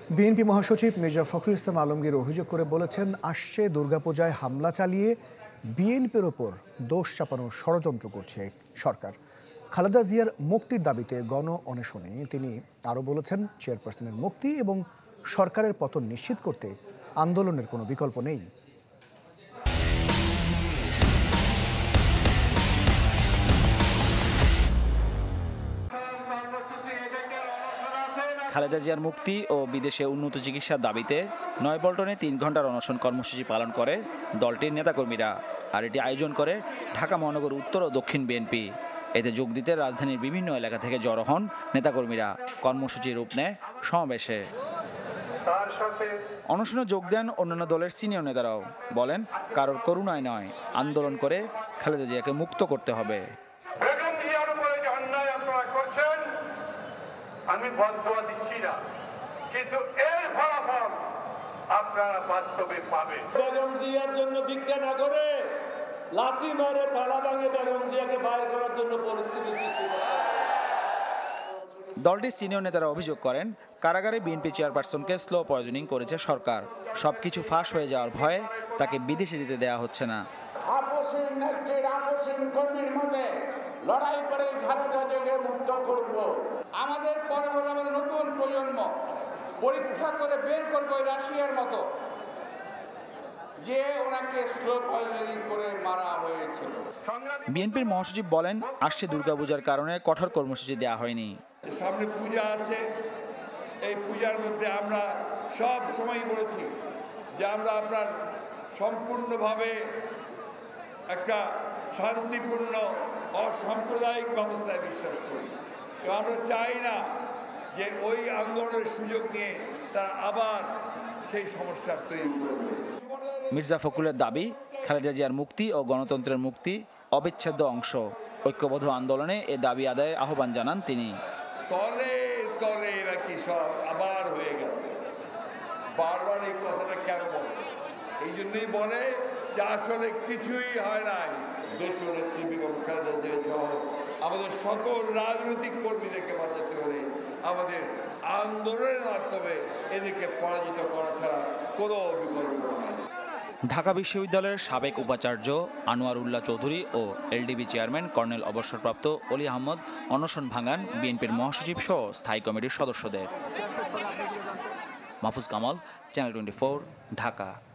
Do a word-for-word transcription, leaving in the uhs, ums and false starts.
BNP মহাসচিব মির্জা ফখরুল ইসলাম আলমগীর অভিযোগ করে বলেছেন, আসছে দুর্গাপূজায় হামলা চালিয়ে বিএনপির ওপর দোষ চাপানোর ষড়যন্ত্র করছে সরকার। খালেদা জিয়ার মুক্তির দাবিতে গণ অনশনে তিনি আরও বলেছেন, চেয়ারপারসনের মুক্তি এবং সরকারের পতন নিশ্চিত করতে আন্দোলনের কোনো বিকল্প নেই। খালেদা জিয়ার মুক্তি ও বিদেশে উন্নত চিকিৎসার দাবিতে নয়াপল্টনে তিন ঘন্টার অনশন কর্মসূচি পালন করে দলটির নেতাকর্মীরা। আর এটি আয়োজন করে ঢাকা মহানগর উত্তর ও দক্ষিণ বিএনপি। এতে যোগ দিতে রাজধানীর বিভিন্ন এলাকা থেকে জড়ো হন নেতাকর্মীরা। কর্মসূচি রূপ নেয় সমাবেশে। অনশনে যোগ দেন অন্যান্য দলের সিনিয়র নেতারাও। বলেন, কারোর করুণায় নয়, আন্দোলন করে খালেদা জিয়াকে মুক্ত করতে হবে। আমি বদদোয়া দিচ্ছি না, কিন্তু এর ফলাফল আপনারা বাস্তবে পাবেন। বেগম জিয়ার জন্য ভিক্ষা না করে লাঠি মারে তালা ভাঙে বেগম জিয়াকে বাইর করার জন্য পরিস্থিতি সৃষ্টি করতে হবে। দলটির সিনিয়র নেতারা অভিযোগ করেন, কারাগারে বিএনপি চেয়ারপারসনকে স্লো পয়জনিং করেছে সরকার। সবকিছু ফাঁস হয়ে যাওয়ার ভয়ে তাকে বিদেশে যেতে দেওয়া হচ্ছে না। আপসীন নেত্রীর আপসীন কর্মীর মধ্যে লড়াই করে খালেদা জিয়াকে মুক্ত করব। আমাদের পরে হলো আমাদের নতুন প্রজন্ম পরীক্ষা করে বের করবো রাশিয়ার মতো যে ওনাকে স্লো পয়জনিং করে মারা হয়েছিল। বিএনপির মহাসচিব বলেন, আসছে দুর্গাপূজার কারণে কঠোর কর্মসূচি দেওয়া হয়নি। সামনে পূজা আছে, এই পূজার মধ্যে আমরা সব সময় বলেছি যে আমরা আপনার সম্পূর্ণভাবে একটা শান্তিপূর্ণ অসাম্প্রদায়িক ব্যবস্থায় বিশ্বাস করি। তো আমরা চাই না যে ওই আন্দোলনের সুযোগ নিয়ে তারা আবার সেই সমস্যার তৈরি করবে। মির্জা ফখরুলের দাবি, খালেদা জিয়ার মুক্তি ও গণতন্ত্রের মুক্তি অবিচ্ছেদ্য অংশ। ঐক্যবদ্ধ আন্দোলনে এ দাবি আদায়ের আহ্বান জানান তিনি। তলে তলে এরা কি সব আবার হয়ে গেছে, বারবার এই কথাটা কেন বলে? এই জন্যই বলে যে আসলে কিছুই হয় নাই। দেশের নেত্রী বেগম খালেদা জিয়া সহ আমাদের সকল রাজনৈতিক কর্মীদেরকে বাঁচাতে হলে আমাদের আন্দোলনের মাধ্যমে এদেরকে পরাজিত করা ছাড়া কোনো বিকল্প নয়। ঢাকা বিশ্ববিদ্যালয়ের সাবেক উপাচার্য আনোয়ার উল্লাহ চৌধুরী ও এলডিবি চেয়ারম্যান কর্নেল অবসরপ্রাপ্ত অলি আহমদ অনশন ভাঙান বিএনপির মহাসচিব সহ স্থায়ী কমিটির সদস্যদের। Mahfuz Kamal, channel twenty four, Dhaka.